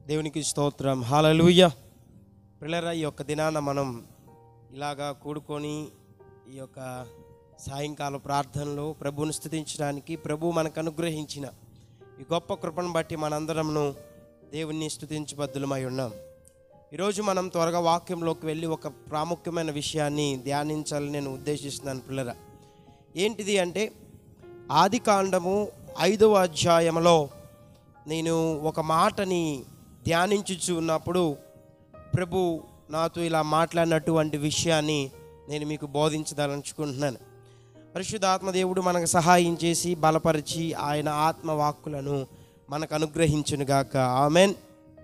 దేవునికి స్తోత్రం. హల్లెలూయా. ప్రియులారా, ఈ యొక్క దినాన మనం ఇలాగా కూడుకొని ఈ యొక్క సాయంకాల ప్రార్థనలో ప్రభువును స్తుతించడానికి ప్రభు మనకు అనుగ్రహించిన ఈ గొప్ప కృపను బట్టి మనందరమును దేవుణ్ణి స్తుతించబద్దులమై ఉన్నాం. ఈరోజు మనం త్వరగా వాక్యంలోకి వెళ్ళి ఒక ప్రాముఖ్యమైన విషయాన్ని ధ్యానించాలని నేను ఉద్దేశిస్తున్నాను. ప్రియులారా, ఏంటిది అంటే ఆదికాండము 5వ అధ్యాయంలో నేను ఒక మాటని ధ్యానించుచు ఉన్నప్పుడు ప్రభు నాతో ఇలా మాట్లాడినటువంటి విషయాన్ని నేను మీకు బోధించదలుచుకుంటున్నాను. పరిశుద్ధాత్మ దేవుడు మనకు సహాయం చేసి బలపరిచి ఆయన ఆత్మవాక్కులను మనకు అనుగ్రహించునుగాక. ఆమెన్.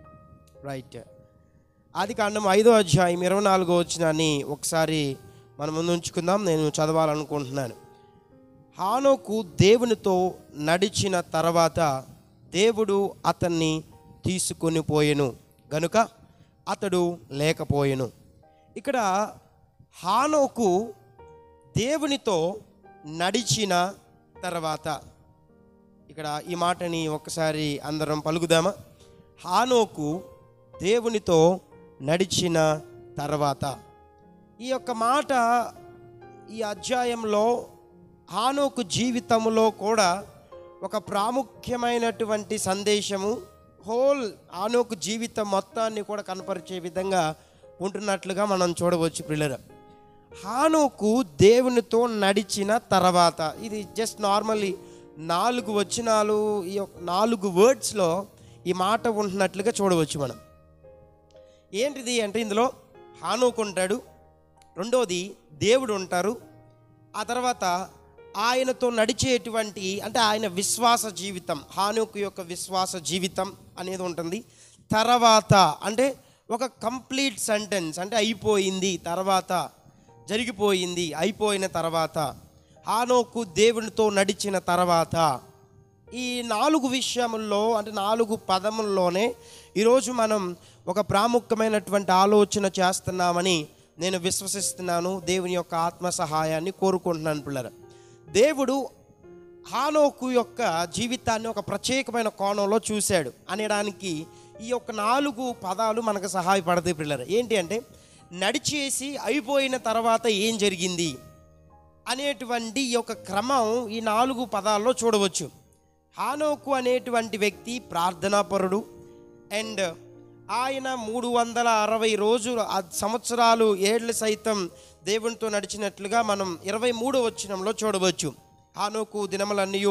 రైట్. ఆదికాండం 5వ అధ్యాయం 24వ వచనాన్ని ఒకసారి మనం ముందు ఉంచుకుందాం. నేను చదవాలనుకుంటున్నాను. హానోకు దేవునితో నడిచిన తర్వాత దేవుడు అతన్ని తీసుకొని పోయెను గనుక అతడు లేకపోయెను. ఇక్కడ హానోకు దేవునితో నడిచిన తర్వాత, ఇక్కడ ఈ మాటని ఒకసారి అందరం పలుకుదామా? హానోకు దేవునితో నడిచిన తర్వాత. ఈ యొక్క మాట ఈ అధ్యాయంలో హానోకు జీవితంలో కూడా ఒక ప్రాముఖ్యమైనటువంటి సందేశము, హోల్ హానోకు జీవితం మొత్తాన్ని కూడా కనపరిచే విధంగా ఉంటున్నట్లుగా మనం చూడవచ్చు. ప్రియులారా, హానోకు దేవునితో నడిచిన తర్వాత, ఇది జస్ట్ నార్మల్లీ 4 వచనాలు, ఈ 4 వర్డ్స్లో ఈ మాట ఉంటున్నట్లుగా చూడవచ్చు మనం. ఏంటిది అంటే ఇందులో హానోకు ఉంటాడు, రెండోది దేవుడు ఉంటారు, ఆ తర్వాత ఆయనతో నడిచేటువంటి అంటే ఆయన విశ్వాస జీవితం, హానోకు యొక్క విశ్వాస జీవితం అనేది ఉంటుంది. తర్వాత అంటే ఒక కంప్లీట్ సెంటెన్స్, అంటే అయిపోయింది, తర్వాత జరిగిపోయింది, అయిపోయిన తర్వాత, హానోకు దేవునితో నడిచిన తర్వాత. ఈ 4 విషయముల్లో అంటే 4 పదముల్లోనే ఈరోజు మనం ఒక ప్రాముఖ్యమైనటువంటి ఆలోచన చేస్తున్నామని నేను విశ్వసిస్తున్నాను. దేవుని యొక్క ఆత్మ సహాయాన్ని కోరుకుంటున్నాను. పిల్లలు, దేవుడు హానోకు యొక్క జీవితాన్ని ఒక ప్రత్యేకమైన కోణంలో చూశాడు అనడానికి ఈ యొక్క 4 పదాలు మనకు సహాయపడతాయి. పిల్లలు, ఏంటి అంటే నడిచేసి అయిపోయిన తర్వాత ఏం జరిగింది అనేటువంటి ఈ యొక్క క్రమం ఈ 4 పదాల్లో చూడవచ్చు. హానోకు అనేటువంటి వ్యక్తి ప్రార్థనాపరుడు, అండ్ ఆయన 360 రోజులు సంవత్సరాలు ఏళ్ళు సైతం దేవునితో నడిచినట్లుగా మనం 23వ వచనంలో చూడవచ్చు. హానోకు దినములన్నీ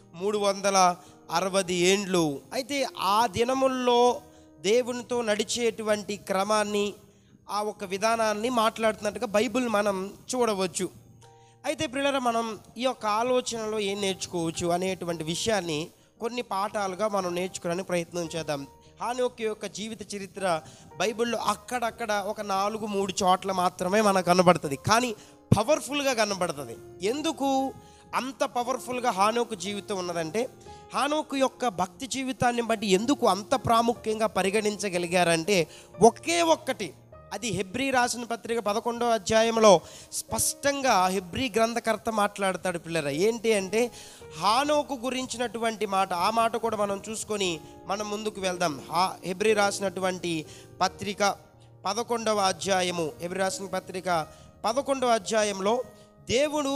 360 ఏండ్లు. అయితే ఆ దినముల్లో దేవునితో నడిచేటువంటి క్రమాన్ని, ఆ ఒక విధానాన్ని మాట్లాడుతున్నట్టుగా బైబిల్ మనం చూడవచ్చు. అయితే ప్రియులారా, మనం ఈ యొక్క ఆలోచనలో ఏం నేర్చుకోవచ్చు అనేటువంటి విషయాన్ని కొన్ని పాఠాలుగా మనం నేర్చుకోవడానికి ప్రయత్నం చేద్దాం. హానోకు యొక్క జీవిత చరిత్ర బైబిల్లో అక్కడక్కడ ఒక 4-3 చోట్ల మాత్రమే మనకు కనబడుతుంది, కానీ పవర్ఫుల్గా కనబడుతుంది. ఎందుకు అంత పవర్ఫుల్గా హానోకు జీవితం ఉన్నదంటే, హానోకు యొక్క భక్తి జీవితాన్ని బట్టి ఎందుకు అంత ప్రాముఖ్యంగా పరిగణించగలిగారంటే ఒకే ఒక్కటి, అది హెబ్రీ రాసిన పత్రిక 11వ అధ్యాయంలో స్పష్టంగా హెబ్రీ గ్రంథకర్త మాట్లాడతాడు. పిల్లరా, ఏంటి అంటే హానోకు గురించినటువంటి మాట, ఆ మాట కూడా మనం చూసుకొని మనం ముందుకు వెళ్దాం. హెబ్రీ రాసినటువంటి పత్రిక 11వ అధ్యాయము, హెబ్రీ రాసిన పత్రిక 11వ అధ్యాయంలో దేవుడు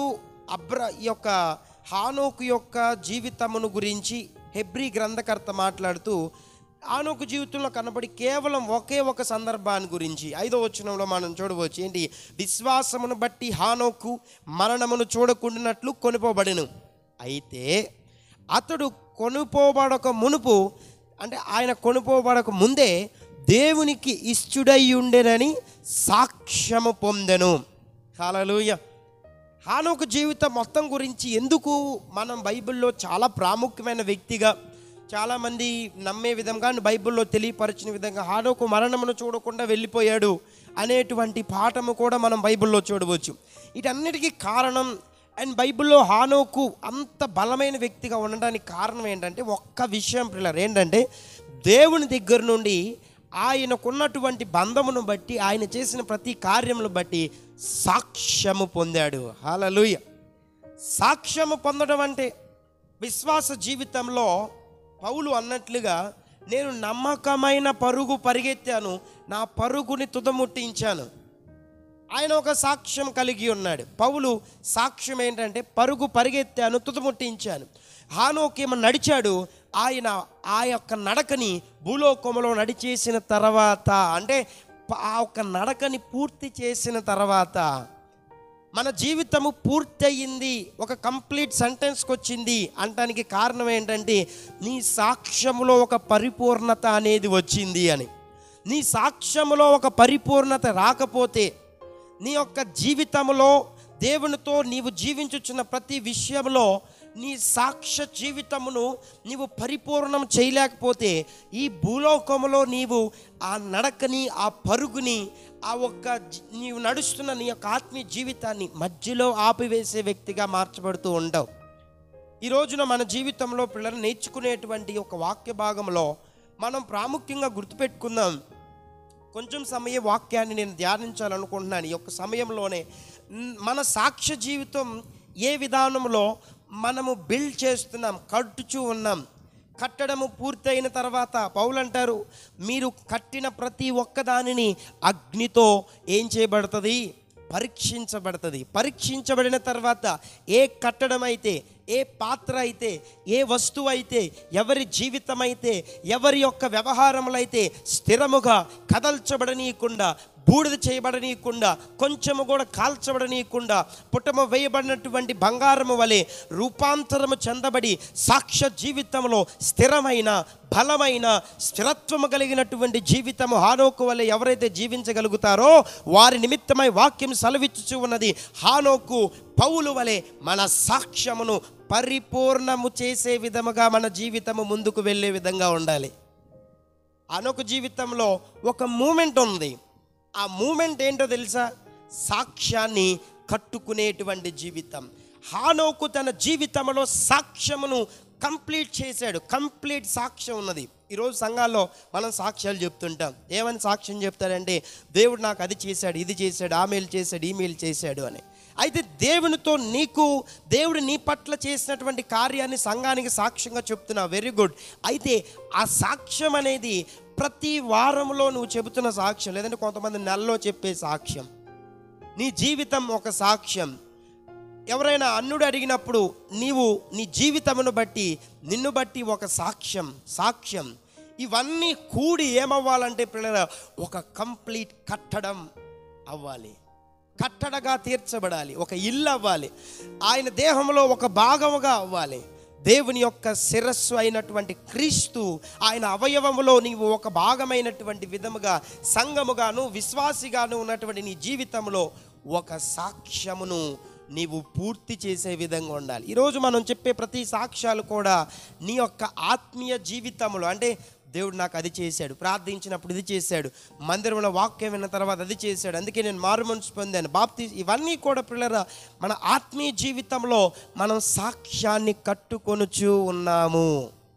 ఈ యొక్క హానోకు యొక్క జీవితమును గురించి హెబ్రీ గ్రంథకర్త మాట్లాడుతూ హానోకు జీవితంలో కనబడి కేవలం ఒకే ఒక సందర్భాన్ని గురించి 5వ వచనంలో మనం చూడవచ్చు. ఏంటి? విశ్వాసమును బట్టి హానోకు మరణమును చూడకుండానట్లు కొనుపోబడెను. అయితే అతడు కొనుపోబడక మునుపు, అంటే ఆయన కొనుపోబడక ముందే దేవునికి ఇష్టుడై ఉండెనని సాక్ష్యము పొందెను. హల్లెలూయా. హానోకు జీవితం మొత్తం గురించి ఎందుకు మనం బైబిల్లో చాలా ప్రాముఖ్యమైన వ్యక్తిగా, చాలామంది నమ్మే విధంగా, బైబిల్లో తెలియపరిచిన విధంగా హానోకు మరణమును చూడకుండా వెళ్ళిపోయాడు అనేటువంటి పాఠము కూడా మనం బైబిల్లో చూడవచ్చు. వీటన్నిటికీ కారణం, అండ్ బైబిల్లో హానోకు అంత బలమైన వ్యక్తిగా ఉండడానికి కారణం ఏంటంటే ఒక్క విషయం పిల్లలు, ఏంటంటే దేవుని దగ్గర నుండి ఆయనకున్నటువంటి బంధమును బట్టి, ఆయన చేసిన ప్రతి కార్యమును బట్టి సాక్ష్యము పొందాడు. హల్లెలూయా. సాక్ష్యము పొందడం అంటే విశ్వాస జీవితంలో పౌలు అన్నట్లుగా నేను నమ్మకమైన పరుగు పరిగెత్తాను, నా పరుగుని తుదముట్టించాను. ఆయన ఒక సాక్ష్యం కలిగి ఉన్నాడు. పౌలు సాక్ష్యం ఏంటంటే పరుగు పరిగెత్తాను, తుదముట్టించాను. హానోకేమో నడిచాడు. ఆయన ఆ యొక్క నడకని భూలోకములో నడిచేసిన తర్వాత, అంటే ఆ యొక్క నడకని పూర్తి చేసిన తర్వాత మన జీవితము పూర్తయింది, ఒక కంప్లీట్ సెంటెన్స్కి వచ్చింది అంటానికి కారణం ఏంటంటే నీ సాక్ష్యములో ఒక పరిపూర్ణత అనేది వచ్చింది అని. నీ సాక్ష్యములో ఒక పరిపూర్ణత రాకపోతే, నీ యొక్క జీవితంలో దేవునితో నీవు జీవించుచున్న ప్రతి విషయంలో నీ సాక్ష్య జీవితమును నీవు పరిపూర్ణం చేయలేకపోతే, ఈ భూలోకములో నీవు ఆ నడకని, ఆ పరుగుని, ఆ ఒక్క నీవు నడుస్తున్న నీ యొక్క ఆత్మీయ జీవితాన్ని మధ్యలో ఆపివేసే వ్యక్తిగా మార్చబడుతూ ఉండవు. ఈ రోజున మన జీవితంలో పిల్లలు నేర్చుకునేటువంటి ఒక వాక్య భాగంలో మనం ప్రాముఖ్యంగా గుర్తుపెట్టుకుందాం. కొంచెం సమయ వాక్యాన్ని నేను ధ్యానించాలనుకుంటున్నాను. ఈ యొక్క సమయంలోనే మన సాక్ష్య జీవితం ఏ విధానంలో మనము బిల్డ్ చేస్తున్నాం, కట్టుచూ ఉన్నాం. కట్టడము పూర్తయిన తర్వాత పౌలు అంటారు, మీరు కట్టిన ప్రతి ఒక్కదానిని అగ్నితో ఏం చేయబడుతుంది? పరీక్షించబడుతుంది. పరీక్షించబడిన తర్వాత ఏ కట్టడం అయితే, ఏ పాత్ర అయితే, ఏ వస్తువు అయితే, ఎవరి జీవితం అయితే, ఎవరి యొక్క వ్యవహారములైతే స్థిరముగా కదల్చబడనీయకుండా, బూడిద చేయబడనీయకుండా, కొంచెము కూడా కాల్చబడనీయకుండా, పుటమ వేయబడినటువంటి బంగారము వలె రూపాంతరము చెందబడి సాక్ష్య జీవితంలో స్థిరమైన, బలమైన, స్థిరత్వము కలిగినటువంటి జీవితము హానోకు వలె ఎవరైతే జీవించగలుగుతారో వారి నిమిత్తమై వాక్యం సెలవిచ్చుచూ ఉన్నది. హానోకు పౌలు వలె మన సాక్ష్యమును పరిపూర్ణము చేసే విధముగా మన జీవితము ముందుకు వెళ్ళే విధంగా ఉండాలి. హానోకు జీవితంలో ఒక మూమెంట్ ఉంది. ఆ మూమెంట్ ఏంటో తెలుసా? సాక్ష్యాన్ని కట్టుకునేటువంటి జీవితం. హానోకు తన జీవితంలో సాక్ష్యమును కంప్లీట్ చేశాడు. కంప్లీట్ సాక్ష్యం ఉన్నది. ఈరోజు సంఘాల్లో మనం సాక్ష్యాలు చెప్తుంటాం. ఏమని సాక్ష్యం చెప్తారంటే, దేవుడు నాకు అది చేశాడు, ఇది చేశాడు, ఆ మేలు చేశాడు, ఈ మేలు చేశాడు అని. అయితే దేవునితో దేవుడు నీ పట్ల చేసినటువంటి కార్యాన్ని సంఘానికి సాక్ష్యంగా చెప్తున్నావు, వెరీ గుడ్. అయితే ఆ సాక్ష్యం అనేది ప్రతి వారంలో నువ్వు చెబుతున్న సాక్ష్యం, లేదంటే కొంతమంది నెలలో చెప్పే సాక్ష్యం, నీ జీవితం ఒక సాక్ష్యం. ఎవరైనా అన్నుడు అడిగినప్పుడు నీవు నీ జీవితమును బట్టి, నిన్ను బట్టి ఒక సాక్ష్యం ఇవన్నీ కూడి ఏమవ్వాలంటే పిల్లల ఒక కంప్లీట్ కట్టడం అవ్వాలి, కట్టడగా తీర్చబడాలి, ఒక ఇల్లు అవ్వాలి, ఆయన దేహంలో ఒక భాగముగా అవ్వాలి. దేవుని యొక్క శిరస్సు అయినటువంటి క్రీస్తు ఆయన అవయవములో నీవు ఒక భాగమైనటువంటి విధముగా, సంఘముగాను విశ్వాసిగాను ఉన్నటువంటి నీ జీవితంలో ఒక సాక్ష్యమును నీవు పూర్తి చేసే విధంగా ఉండాలి. ఈరోజు మనం చెప్పే ప్రతి సాక్ష్యాలు కూడా నీ యొక్క ఆత్మీయ జీవితంలో, అంటే దేవుడు నాకు అది చేశాడు, ప్రార్థించినప్పుడు ఇది చేశాడు, మందిరంలో వాక్యం విన్న తర్వాత అది చేశాడు, అందుకే నేను మారుమనసు పొందాను, ఇవన్నీ కూడా పిల్లరా మన ఆత్మీయ జీవితంలో మనం సాక్ష్యాన్ని కట్టుకొనుచూ ఉన్నాము.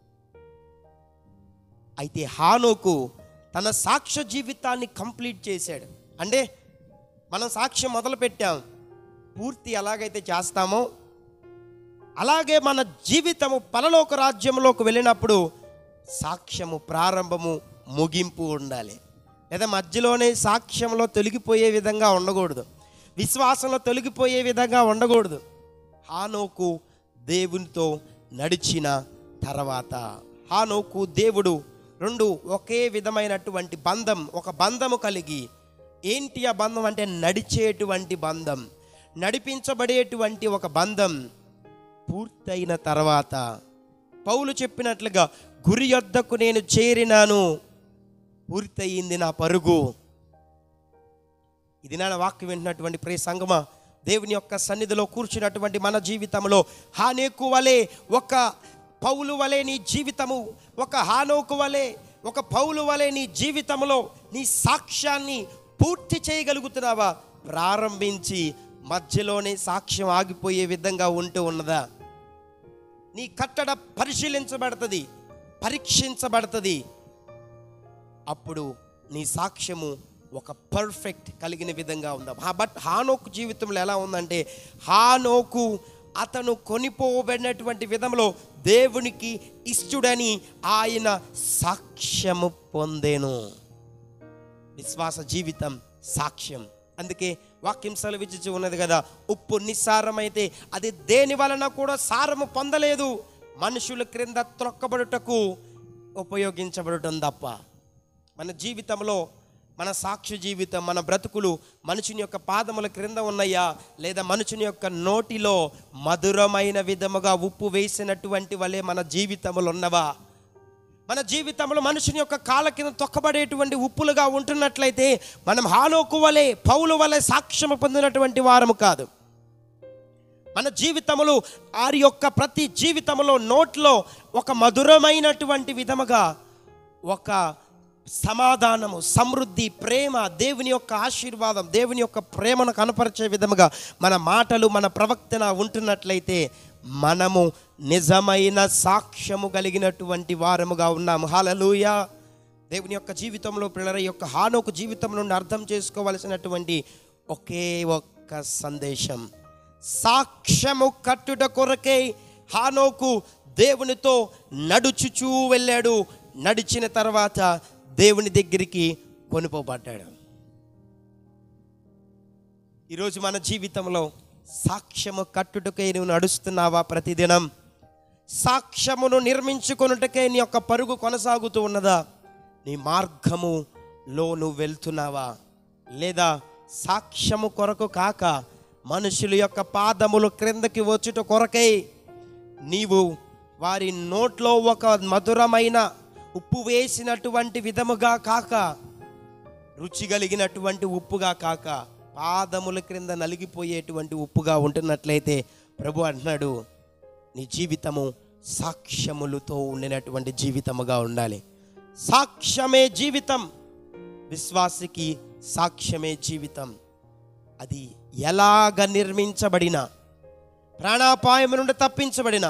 అయితే హానోకు తన సాక్ష్య జీవితాన్ని కంప్లీట్ చేశాడు. అంటే మనం సాక్ష్యం మొదలు పెట్టాం, పూర్తి ఎలాగైతే చేస్తామో అలాగే మన జీవితము పరలోక రాజ్యంలోకి వెళ్ళినప్పుడు సాక్ష్యము ప్రారంభము, ముగింపు ఉండాలి. లేదా మధ్యలోనే సాక్ష్యంలో తొలగిపోయే విధంగా ఉండకూడదు, విశ్వాసంలో తొలగిపోయే విధంగా ఉండకూడదు. హానోకు దేవునితో నడిచిన తర్వాత, హానోకు దేవుడు రెండు ఒకే విధమైనటువంటి బంధం, ఒక బంధము కలిగి, ఏంటి ఆ బంధం అంటే నడిచేటువంటి బంధం, నడిపించబడేటువంటి ఒక బంధం పూర్తయిన తర్వాత పౌలు చెప్పినట్లుగా గురి యొద్దకు నేను చేరినాను, పూర్తయింది నా పరుగు. ఇది నా వాక్యం వింటున్నటువంటి ప్రియ సంగమా, దేవుని యొక్క సన్నిధిలో కూర్చున్నటువంటి మన జీవితంలో హానోకు వలె, ఒక పౌలు వలె నీ జీవితము, ఒక హానోకు వలె, ఒక పౌలు వలె నీ జీవితంలో నీ సాక్ష్యాన్ని పూర్తి చేయగలుగుతున్నావా? ప్రారంభించి మధ్యలోనే సాక్ష్యం ఆగిపోయే విధంగా ఉంటూ ఉన్నదా? నీ కట్టడ పరిశీలించబడుతుంది, పరీక్షించబడుతుంది. అప్పుడు నీ సాక్ష్యము ఒక పర్ఫెక్ట్ కలిగిన విధంగా ఉందా? బట్ హానోకు జీవితంలో ఎలా ఉందంటే, హానోకు అతను కొనిపోబడినటువంటి విధంలో దేవునికి ఇష్టడని ఆయన సాక్ష్యము పొందెను. విశ్వాస జీవితం సాక్ష్యం. అందుకే వాక్యం సెలవిచ్చి ఉన్నది కదా, ఉప్పు నిస్సారమైతే అది దేని వలన కూడా సారము పొందలేదు, మనుషుల క్రింద త్రొక్కబడుటకు ఉపయోగించబడటం తప్ప. మన జీవితంలో మన సాక్ష్య జీవితం, మన బ్రతుకులు మనుషుని యొక్క పాదముల క్రింద ఉన్నాయా, లేదా మనుషుని యొక్క నోటిలో మధురమైన విధముగా ఉప్పు వేసినటువంటి వలె మన జీవితములు ఉన్నవా? మన జీవితంలో మనుషుని యొక్క కాళ్ళ కింద తొక్కబడేటువంటి ఉప్పులుగా ఉంటున్నట్లయితే మనం హానోకు వలె, పౌలు వలె సాక్ష్యము పొందినటువంటి వారము కాదు. మన జీవితములు వారి యొక్క ప్రతి జీవితంలో నోట్లో ఒక మధురమైనటువంటి విధముగా ఒక సమాధానము, సమృద్ధి, ప్రేమ, దేవుని యొక్క ఆశీర్వాదం, దేవుని యొక్క ప్రేమను కనపరిచే విధముగా మన మాటలు, మన ప్రవర్తన ఉంటున్నట్లయితే మనము నిజమైన సాక్ష్యము కలిగినటువంటి వారముగా ఉన్నాము. హల్లెలూయా. దేవుని యొక్క జీవితంలో పిల్లల యొక్క హానోకు జీవితం నుండి అర్థం చేసుకోవలసినటువంటి ఒకే ఒక్క సందేశం, సాక్ష్యము కట్టుట కొరకే హానోకు దేవునితో నడుచుచూ వెళ్ళాడు. నడిచిన తర్వాత దేవుని దగ్గరికి కొనిపోబడ్డాడు. ఈరోజు మన జీవితంలో సాక్ష్యము కట్టుటకై నువ్వు నడుస్తున్నావా? ప్రతిదినం సాక్ష్యమును నిర్మించుకొనుటకై నీ యొక్క పరుగు కొనసాగుతూ ఉన్నదా? నీ మార్గములో నువ్వు వెళ్తున్నావా? లేదా సాక్ష్యము కొరకు కాక మనుషుల యొక్క పాదములు క్రిందకి వచ్చుట కొరకై నీవు వారి నోట్లో ఒక మధురమైన ఉప్పు వేసినటువంటి విధముగా కాక, రుచి కలిగినటువంటి ఉప్పుగా కాక, పాదముల క్రింద నలిగిపోయేటువంటి ఉప్పుగా ఉంటున్నట్లయితే ప్రభు అంటున్నాడు, నీ జీవితము సాక్ష్యములతో ఉండినటువంటి జీవితముగా ఉండాలి. సాక్ష్యమే జీవితం. విశ్వాసికి సాక్ష్యమే జీవితం. అది ఎలాగ నిర్మించబడిన, ప్రాణాపాయం నుండి తప్పించబడిన,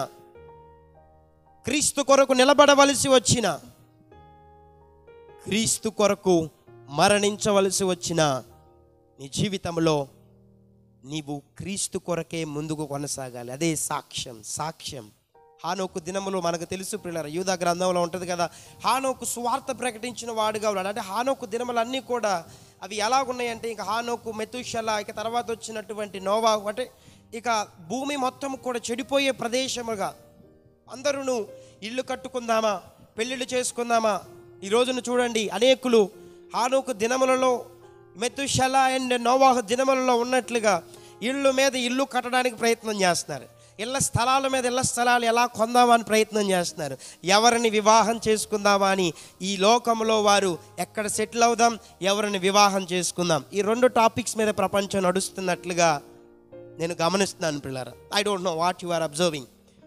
క్రీస్తు కొరకు నిలబడవలసి వచ్చిన, క్రీస్తు కొరకు మరణించవలసి వచ్చిన నీ జీవితంలో నీవు క్రీస్తు కొరకే ముందుకు కొనసాగాలి. అదే సాక్ష్యం. సాక్ష్యం హానోకు దినములో మనకు తెలుసు ప్రియులారా, యూదా గ్రంథంలో ఉంటుంది కదా, హానోకు సువార్త ప్రకటించిన వాడుగా ఉన్నాడు. అంటే హానోకు దినములన్నీ కూడా అవి ఎలాగున్నాయంటే, ఇక హానోకు, మెతుషెల, ఇక తర్వాత వచ్చినటువంటి నోవా, అంటే ఇక భూమి మొత్తం కూడా చెడిపోయే ప్రదేశముగా, అందరూ ఇల్లు కట్టుకుందామా, పెళ్ళిళ్ళు చేసుకుందామా. ఈ రోజును చూడండి, అనేకులు హానోకు దినములలో, మెతుషెల అండ్ నోవాహు దినములలో ఉన్నట్లుగా ఇళ్ళు మీద ఇల్లు కట్టడానికి ప్రయత్నం చేస్తున్నారు. ఇళ్ళ స్థలాల మీద ఇళ్ళ స్థలాలు ఎలా కొందామని ప్రయత్నం చేస్తున్నారు. ఎవరిని వివాహం చేసుకుందామా అని ఈ లోకంలో వారు ఎక్కడ సెటిల్ అవుదాం, ఎవరిని వివాహం చేసుకుందాం, ఈ రెండు టాపిక్స్ మీద ప్రపంచం నడుస్తున్నట్లుగా నేను గమనిస్తున్నాను పిల్లరా. I don't know what you are observing.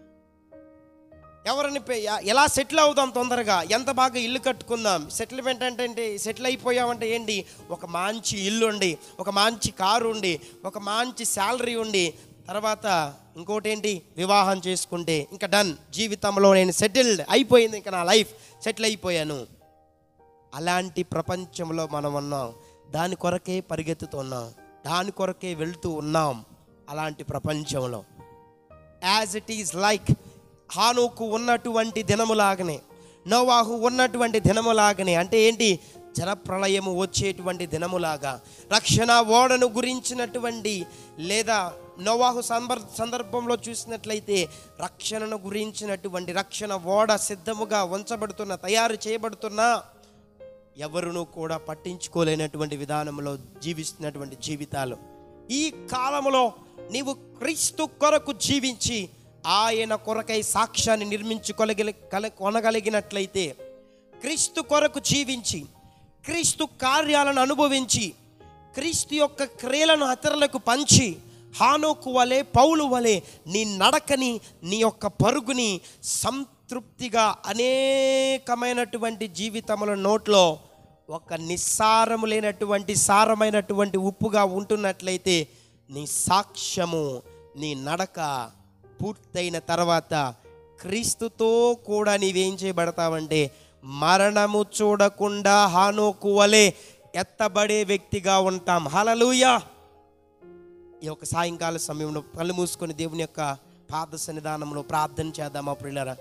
ఎవరిని ఎలా సెటిల్ అవుదాం, తొందరగా ఎంత బాగా ఇల్లు కట్టుకుందాం. సెటిల్మెంట్ అంటే సెటిల్ అయిపోయామంటే ఏంటి, ఒక మంచి ఇల్లు ఉండి, ఒక మంచి కారు ఉండి, ఒక మంచి శాలరీ ఉండి, తర్వాత ఇంకోటి ఏంటి, వివాహం చేసుకుంటే ఇంకా డన్, జీవితంలో నేను సెటిల్డ్ అయిపోయింది, ఇంకా నా లైఫ్ సెటిల్ అయిపోయాను. అలాంటి ప్రపంచంలో మనం ఉన్నాం. దాని కొరకే పరిగెత్తుతున్నాం, దాని కొరకే వెళ్తూ ఉన్నాం. అలాంటి ప్రపంచంలో యాజ్ ఇట్ ఈజ్ లైక్ హానోకు ఉన్నటువంటి దినములాగనే, నోవాహు ఉన్నటువంటి దినములాగనే, అంటే ఏంటి, జలప్రళయము వచ్చేటువంటి దినములాగా, రక్షణ ఓడను గురించినటువంటి, లేదా నోవాహు సందర్భంలో చూసినట్లయితే రక్షణను గురించినటువంటి రక్షణ ఓడ సిద్ధముగా ఉంచబడుతున్న, తయారు చేయబడుతున్నా ఎవరునూ కూడా పట్టించుకోలేనటువంటి విధానంలో జీవిస్తున్నటువంటి జీవితాలు. ఈ కాలంలో నీవు క్రీస్తు కొరకు జీవించి ఆయన కొరకై సాక్ష్యాన్ని కొనగలిగినట్లయితే, క్రీస్తు కొరకు జీవించి, క్రీస్తు కార్యాలను అనుభవించి, క్రీస్తు యొక్క క్రియలను ఇతరులకు పంచి, హానోకు వలె, పౌలు వలె నీ నడకని, నీ యొక్క పరుగుని సంతృప్తిగా అనేకమైనటువంటి జీవితముల నోట్లో ఒక నిస్సారము లేనటువంటి సారమైనటువంటి ఉప్పుగా ఉంటున్నట్లయితే, నీ సాక్ష్యము, నీ నడక పూర్తయిన తర్వాత క్రీస్తుతో కూడా నీవేం చేయబడతావంటే, మరణము చూడకుండా హానోకు వలె ఎత్తబడే వ్యక్తిగా ఉంటాం. హల్లెలూయా. ఈ యొక్క సాయంకాల సమయంలో కళ్ళు మూసుకొని దేవుని యొక్క పాద సన్నిధానంలో ప్రార్థన చేద్దామా ప్రియులారా?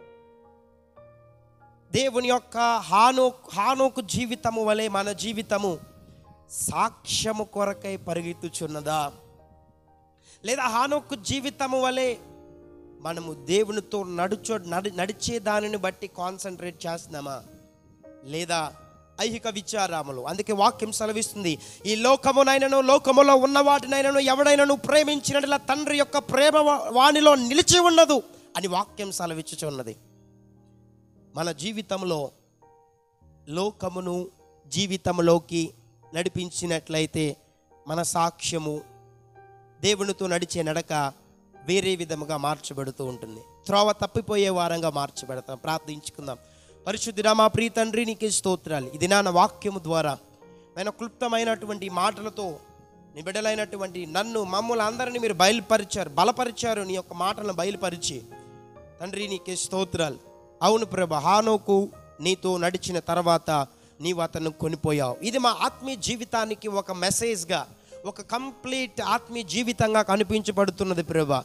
దేవుని యొక్క హానోకు జీవితము వలె మన జీవితము సాక్ష్యము కొరకై పరిగెత్తుచున్నదా? లేదా హానోకు జీవితము వలె మనము దేవునితో నడిచే దానిని బట్టి కాన్సన్ట్రేట్ చేస్తున్నామా? లేదా ఐహిక విచారములు? అందుకే వాక్యం సెలవిస్తుంది, ఈ లోకమునైనను లోకములో ఉన్న వాటినైనను ఎవడైనను ప్రేమించినట్లా తండ్రి యొక్క ప్రేమ వానిలో నిలిచి ఉన్నదు అని వాక్యం సెలవిచ్చుచున్నది. మన జీవితంలో లోకమును జీవితంలోకి నడిపించినట్లయితే మన సాక్ష్యము దేవునితో నడిచే నడక వేరే విధముగా మార్చబడుతూ ఉంటుంది. త్రోవ తప్పిపోయే వారంగా మార్చబడతాం. ప్రార్థించుకుందాం. పరిశుద్ధుడా మా ప్రియ తండ్రి, నీకే స్తోత్రాలు. ఇది నా వాక్యము ద్వారా నేను క్లుప్తమైనటువంటి మాటలతో నీ బిడ్డలైనటువంటి నన్ను మమ్మల్ని అందరినీ మీరు బలపరిచారు. నీ యొక్క మాటలను బయలుపరిచి తండ్రి నీకే స్తోత్రాలు. అవును ప్రభా, హానోకు నీతో నడిచిన తర్వాత నీవు అతను కొనిపోయావు. ఇది మా ఆత్మీయ జీవితానికి ఒక మెసేజ్గా, ఒక కంప్లీట్ ఆత్మీయ జీవితంగా కనిపించబడుతున్నది ప్రభా.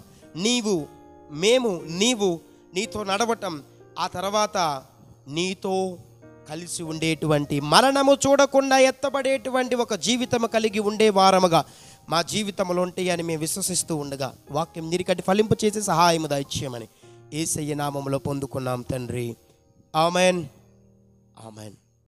నీవు నీతో నడవటం, ఆ తర్వాత నీతో కలిసి ఉండేటువంటి, మరణము చూడకుండా ఎత్తబడేటువంటి ఒక జీవితం కలిగి ఉండే వారముగా మా జీవితంలో ఉంటాయి అని మేము విశ్వసిస్తూ ఉండగా వాక్యం నీరికట్టి ఫలింపు చేసి సహాయము దయచేయమని యేసయ్య నామములో పొందుకున్నాం తండ్రి. Amen, amen.